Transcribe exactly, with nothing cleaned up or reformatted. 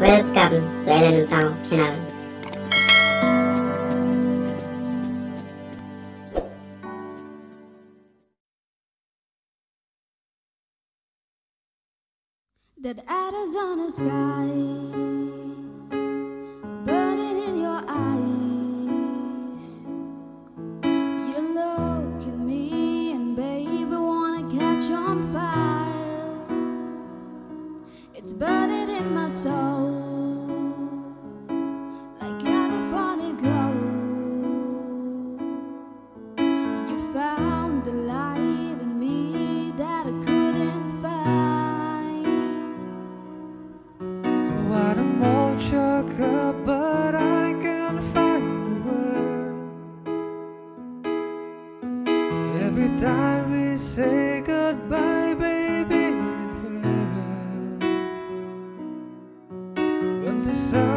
Welcome to Ailan Namsaw channel. That Arizona sky burning in your eyes. You look at me and baby wanna catch on fire. It's burning in my soul like California gold. You found the light in me that I couldn't find. I don't want your cup, but I can't find the word. Every time we say goodbye, baby, it hurts. When the sun